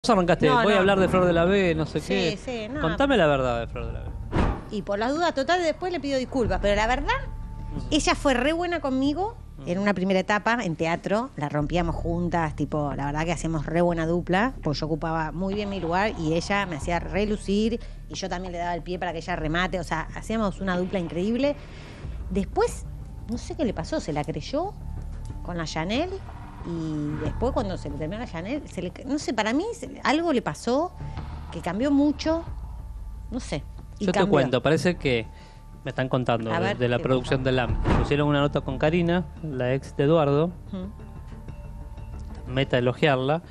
Arrancaste, voy a hablar de Flor de la B, no sé qué. Sí, no. Contame la verdad de Flor de la B. Y por las dudas, total, después le pido disculpas. Pero la verdad, ella fue re buena conmigo en una primera etapa en teatro. La rompíamos juntas, tipo, la verdad que hacíamos re buena dupla, porque yo ocupaba muy bien mi lugar y ella me hacía relucir y yo también le daba el pie para que ella remate. O sea, hacíamos una dupla increíble. Después, no sé qué le pasó, se la creyó con la Chanel. Y después cuando se le terminó la Chanel, no sé, para mí algo le pasó que cambió mucho, no sé. Yo te cuento, parece que me están contando de la producción de LAM. Pusieron una nota con Karina, la ex de Eduardo, meta elogiarla,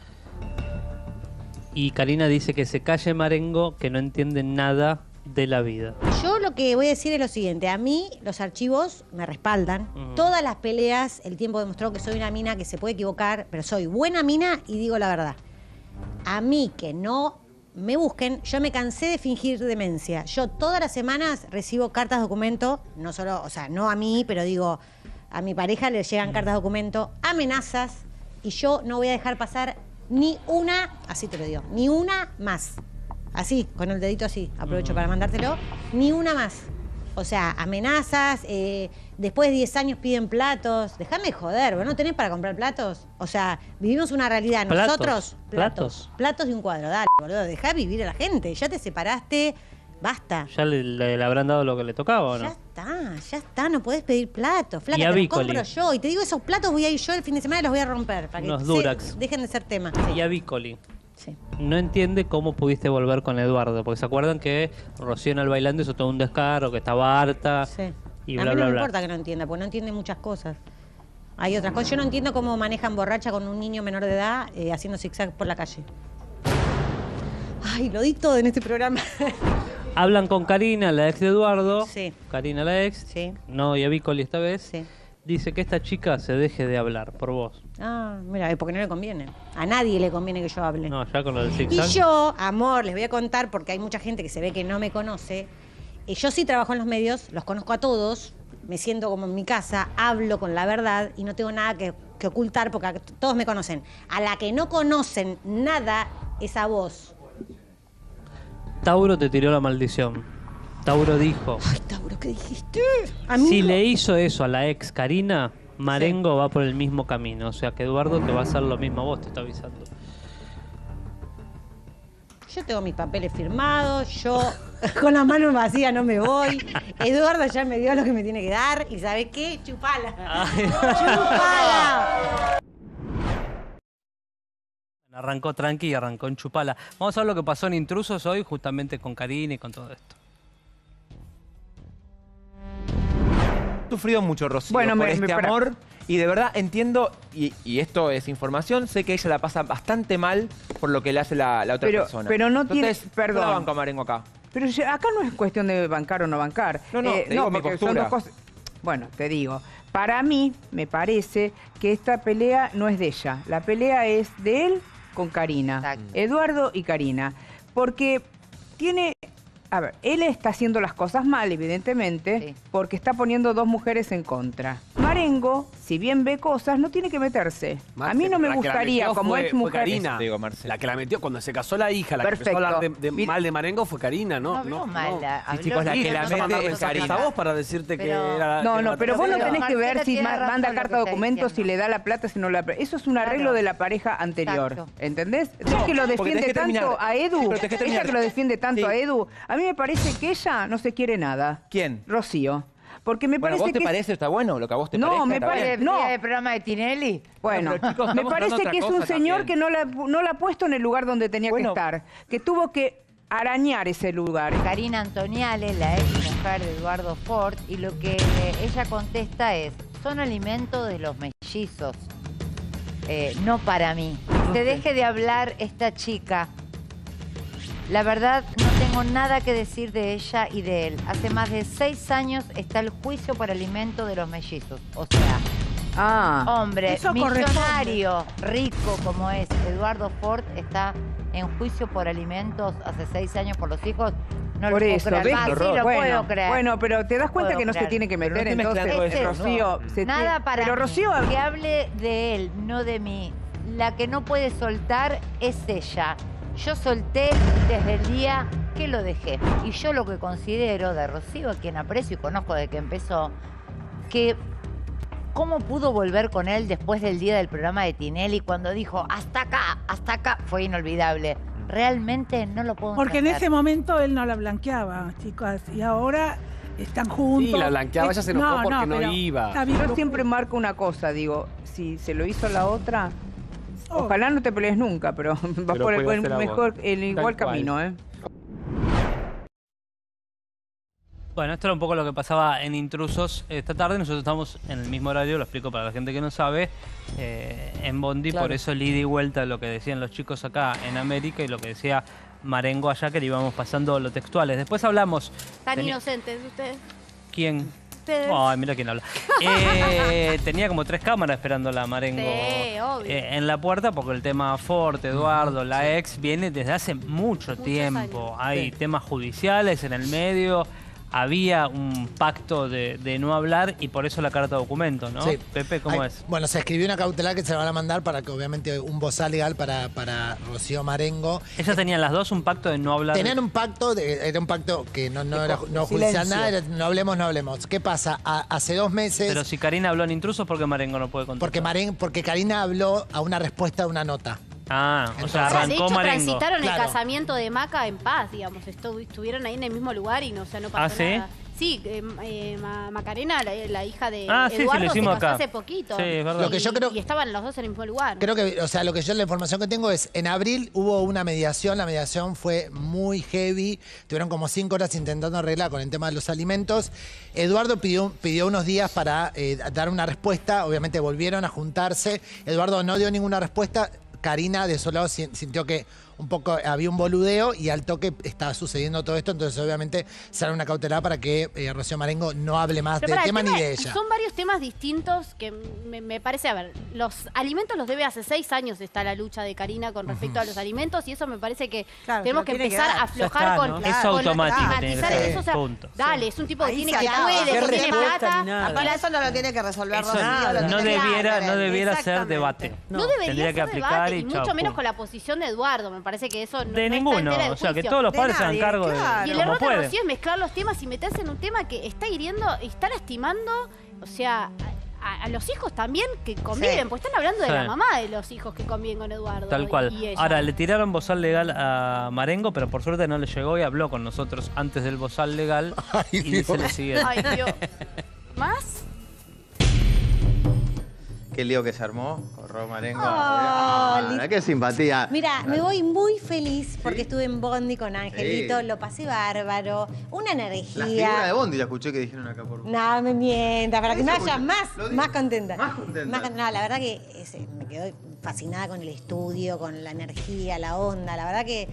y Karina dice que se calle Marengo, que no entiende nada de la vida. Yo lo que voy a decir es lo siguiente, a mí los archivos me respaldan, todas las peleas, el tiempo demostró que soy una mina que se puede equivocar, pero soy buena mina y digo la verdad. A mí que no me busquen, yo me cansé de fingir demencia. Yo todas las semanas recibo cartas documento, no solo, o sea, no a mí, pero digo, a mi pareja le llegan cartas documento, amenazas, y yo no voy a dejar pasar ni una, así te lo digo, ni una más. Así, con el dedito así, aprovecho para mandártelo, ni una más. O sea, amenazas, después de 10 años piden platos. Déjame de joder, ¿vos no tenés para comprar platos? O sea, vivimos una realidad. Nosotros, platos y un cuadro, dale, boludo, dejá vivir a la gente. Ya te separaste, basta. ¿Ya le habrán dado lo que le tocaba o no? Ya está, no podés pedir platos. Flaca, te los compro yo. Y te digo, esos platos voy a ir yo el fin de semana y los voy a romper. Para unos que Durax. Dejen de ser tema. Sí. Y a Bicoli. Sí. No entiende cómo pudiste volver con Eduardo, porque se acuerdan que Rocío en el bailando hizo todo un descaro, que estaba harta, y bla, a mí bla, no me bla. importa que no entienda, porque no entiende muchas cosas. Hay otras cosas. Yo no entiendo cómo manejan borracha con un niño menor de edad haciendo zigzag por la calle. Ay, lo di todo en este programa. Hablan con Karina, la ex de Eduardo. Sí. Karina, la ex. Sí. No, y a Bicoli esta vez. Sí. Dice que esta chica se deje de hablar por vos. Ah, mira, es porque no le conviene. A nadie le conviene que yo hable. No, ya con lo del zigzag. Y yo, amor, les voy a contar, porque hay mucha gente que se ve que no me conoce. Yo sí trabajo en los medios, los conozco a todos, me siento como en mi casa, hablo con la verdad y no tengo nada que ocultar porque todos me conocen. A la que no conocen nada es a vos. Tauro te tiró la maldición. Tauro dijo... Ay, Tauro, ¿qué dijiste? Si le hizo eso a la ex Karina, Marengo va por el mismo camino. O sea que Eduardo te va a hacer lo mismo a vos, te está avisando. Yo tengo mis papeles firmados, yo con las manos vacías no me voy. Eduardo ya me dio lo que me tiene que dar y ¿sabés qué? Chupala. ¡Chupala! Arrancó tranqui y arrancó en chupala. Vamos a ver lo que pasó en Intrusos hoy, justamente con Karina y con todo esto. Sufrido mucho, Rocío, por este amor. Y de verdad entiendo, y esto es información, sé que ella la pasa bastante mal por lo que le hace la otra persona. Pero no Entonces, tiene... Perdón. Yo la banco a Marengo acá. Pero acá no es cuestión de bancar o no bancar. No, te digo mi porque postura. son dos cosas. Bueno, te digo. Para mí, me parece que esta pelea no es de ella. La pelea es de él con Karina. Exacto. Eduardo y Karina. Porque tiene... A ver, él está haciendo las cosas mal, evidentemente, porque está poniendo dos mujeres en contra. Marengo, si bien ve cosas, no tiene que meterse. A mí no me gustaría, como ex mujer... Karina, la que la metió cuando se casó la hija, la que empezó a hablar mal de Marengo fue Karina, ¿no? No, mala. Sí, chicos, la que la mete es Karina. A vos para decirte que era... No, pero vos no tenés que ver si Marcela tiene manda razón carta lo de que está documentos, si diciendo. le da la plata, si no la plata. Eso es un arreglo de la pareja anterior. Exacto. ¿Entendés? Es que lo defiende tanto a Edu. Ella que lo defiende tanto a Edu. A mí me parece que ella no se quiere nada. ¿Quién? Rocío. Porque me Bueno, parece ¿vos te que... parece está bueno? ¿Lo que a vos te No, parece? me está parece- bien. no. ¿El programa de Tinelli? Bueno, pero, chicos, me estamos parece hablando que es otra un cosa señor también. que no la ha puesto en el lugar donde tenía que estar. Que tuvo que arañar ese lugar. Karina Antoniales, la ex mujer de Eduardo Ford, y lo que ella contesta es, son alimentos de los mellizos, no para mí. Que deje de hablar esta chica. La verdad, no tengo nada que decir de ella y de él. Hace más de 6 años está el juicio por alimento de los mellizos. O sea, hombre eso millonario, rico como es Eduardo Ford, está en juicio por alimentos hace 6 años por los hijos. No Por lo eso, puedo creer. ¿ves? Sí, lo puedo creer. Bueno, pero te das cuenta Puedo que no se creer. tiene que meter, Pero no estoy mezclando entonces, eso, Rocío. Nada para Pero mí. Rocío... Que hable de él, no de mí. La que no puede soltar es ella. Yo solté desde el día que lo dejé. Y yo lo que considero de Rocío, a quien aprecio y conozco desde que empezó, que cómo pudo volver con él después del día del programa de Tinelli cuando dijo hasta acá, fue inolvidable. Realmente no lo puedo Porque entender. en ese momento él no la blanqueaba, chicas, y ahora están juntos. Sí, la blanqueaba, ella se enojó porque no pero iba. está bien, Yo siempre marco una cosa, digo, si se lo hizo la otra, ojalá no te pelees nunca, pero vas por el igual camino, ¿eh? Bueno, esto era un poco lo que pasaba en Intrusos esta tarde. Nosotros estamos en el mismo horario, lo explico para la gente que no sabe, en Bondi, por eso el ida y vuelta de lo que decían los chicos acá en América y lo que decía Marengo allá, que le íbamos pasando los textuales. Después hablamos... Tan inocentes ustedes. ¿Quién? Ustedes. Ay, mira quién habla. Tenía como 3 cámaras esperando la Marengo obvio. en la puerta, porque el tema Ford, Eduardo, la ex, viene desde hace mucho tiempo. años. Hay temas judiciales en el medio. Había un pacto de no hablar y por eso la carta documento, ¿no? Sí. Pepe, ¿cómo es? Bueno, se escribió una cautelar que se la van a mandar para que obviamente un bozal legal para Rocío Marengo. ¿Ellas tenían las dos un pacto de no hablar? Tenían un pacto, era un pacto que no era judicial nada, era no hablemos. ¿Qué pasa? Hace 2 meses... Pero si Karina habló en Intrusos, ¿por qué Marengo no puede contestar? Porque Karina habló a una respuesta de una nota. Ah, o sea, De arrancó hecho, Marengo. transitaron Claro. el casamiento de Maca en paz, digamos. Estuvieron ahí en el mismo lugar y no pasó ¿sí? nada. Sí, Macarena, la hija de sí, Eduardo, lo se hicimos casó acá. hace poquito. Sí, es verdad. Lo que yo creo- Y estaban los dos en el mismo lugar. Creo que, o sea, la información que tengo es, en abril hubo una mediación, la mediación fue muy heavy, tuvieron como 5 horas intentando arreglar con el tema de los alimentos. Eduardo pidió unos días para dar una respuesta, obviamente volvieron a juntarse, Eduardo no dio ninguna respuesta, Karina de su lado sintió que un poco había un boludeo y al toque estaba sucediendo todo esto, entonces obviamente será una cautelar para que Rocío Marengo no hable más Pero del pará, tema el ni de ella. Son varios temas distintos que me parece, a ver, los alimentos los debe hace 6 años está la lucha de Karina con respecto a los alimentos y eso me parece que Claro, tenemos se que lo tiene que empezar dar. a aflojar Ya está, con, ¿no? con Es automático, tiene que estigmatizar ser. eso, o sea, Punto. dale, es un tipo que Ahí tiene se que acaba. puede, ¿Qué que tiene respuesta plata. ni nada? y Para la- eso no lo tiene que resolver Eso Rocío. lo no tiene que debiera resolver. ser Exactamente. debate. No debería Tendría que ser aplicar debate, y y chao, mucho menos punto. con la posición de Eduardo. Me parece que eso no De está ninguno, en tela de o sea, que juicio. todos los De padres se hagan nadie, cargo claro. Y el de como error de pueden. Rocío es mezclar los temas y meterse en un tema que está hiriendo, está lastimando, o sea, a los hijos también que conviven, Sí. pues están hablando de Sí. la mamá de los hijos que conviven con Eduardo. Tal cual. Y ella. Ahora, le tiraron bozal legal a Marengo, pero por suerte no le llegó y habló con nosotros antes del bozal legal y dice lo siguiente. Ay, Dios. ¿Más? Qué lío que se armó con Ro Marengo. Li- Qué simpatía. Mira, me voy muy feliz porque estuve en Bondi con Angelito, Sí. lo pasé bárbaro, una La figura de energía. Bondi la escuché que dijeron acá por... No, me mientas, para que me Eso vaya escuché. Lo digo. más contenta. Más contenta. No, la verdad que me quedé fascinada con el estudio, con la energía, la onda, la verdad que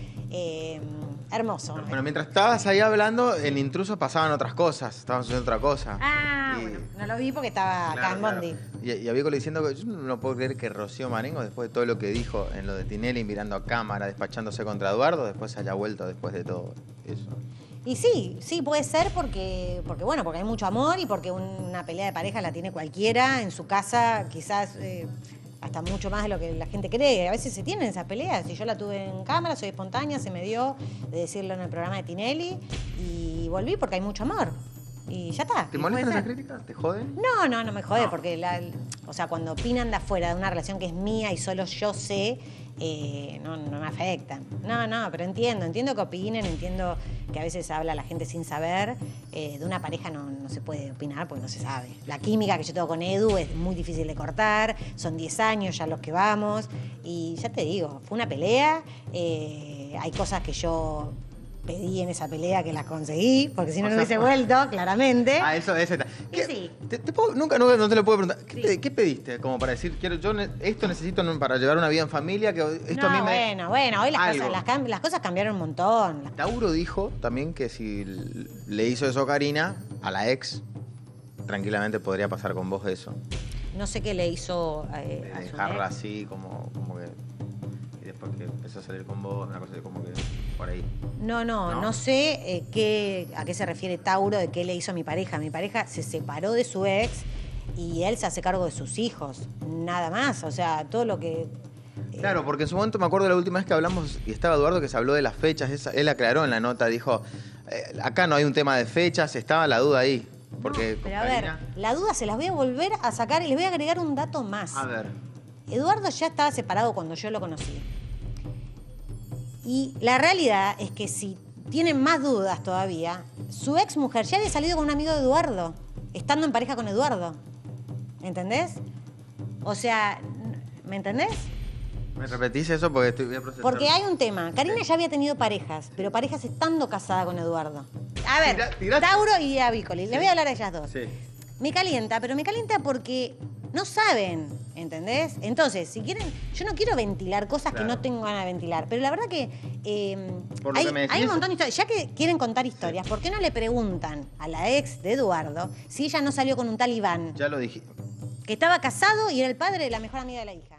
hermoso. Bueno, mientras estabas ahí hablando, en Intrusos pasaban otras cosas. Estaban sucediendo otra cosa. Ah, Y- bueno, no lo vi porque estaba acá en Claro, Bondi. claro. Y había diciendo que yo no puedo creer que Rocío Marengo, después de todo lo que dijo en lo de Tinelli, mirando a cámara, despachándose contra Eduardo, después haya vuelto después de todo eso. Y sí, puede ser porque hay mucho amor y porque una pelea de pareja la tiene cualquiera en su casa, quizás hasta mucho más de lo que la gente cree. A veces se tienen esas peleas. Y yo la tuve en cámara, soy espontánea, se me dio de decirlo en el programa de Tinelli y volví porque hay mucho amor. Y ya está. ¿Te y molestan puede esas ser. críticas? ¿Te joden? No me jode, porque o sea, cuando opinan de afuera de una relación que es mía y solo yo sé, no me afectan. No, pero entiendo que opinen, entiendo que a veces habla la gente sin saber. De una pareja no se puede opinar porque no se sabe. La química que yo tengo con Edu es muy difícil de cortar, son 10 años ya los que vamos, y ya te digo, fue una pelea, hay cosas que yo pedí en esa pelea que las conseguí, porque si no, no hubiese vuelto, claramente. Ah, eso es esta. Y sí. Nunca no te lo puedo preguntar. ¿Qué pediste? Como para decir, esto necesito para llevar una vida en familia, que esto a mí me... Bueno, hoy Algo. las cosas cambiaron un montón. Tauro dijo también que si le hizo eso a Karina, a la ex, tranquilamente podría pasar con vos eso. No sé qué le hizo a De su dejarla ex. así, como que... Y después que empezó a salir con vos, una cosa así como que por ahí. No sé a qué se refiere Tauro de qué le hizo a mi pareja. Mi pareja se separó de su ex y él se hace cargo de sus hijos, nada más. O sea, todo lo que Claro, porque en su momento me acuerdo la última vez que hablamos y estaba Eduardo que se habló de las fechas. Él aclaró en la nota, dijo, acá no hay un tema de fechas, estaba la duda ahí. Porque no, pero a ver, la duda se las voy a volver a sacar y les voy a agregar un dato más. A ver. Eduardo ya estaba separado cuando yo lo conocí. Y la realidad es que si tienen más dudas todavía, su ex mujer ya había salido con un amigo de Eduardo, estando en pareja con Eduardo. ¿Entendés? O sea, ¿me entendés? ¿Me repetís eso? Porque voy a procesar. Porque hay un tema. Karina ya había tenido parejas, pero parejas estando casada con Eduardo. A ver, Tauro y Avícoli. Le voy a hablar a ellas dos. Sí. Me calienta, pero me calienta porque no saben, ¿entendés? Entonces, si quieren, yo no quiero ventilar cosas que no tengo ganas de ventilar, pero la verdad que hay un montón de historias. Ya que quieren contar historias, ¿por qué no le preguntan a la ex de Eduardo si ella no salió con un tal Iván? Ya lo dije. Que estaba casado y era el padre de la mejor amiga de la hija.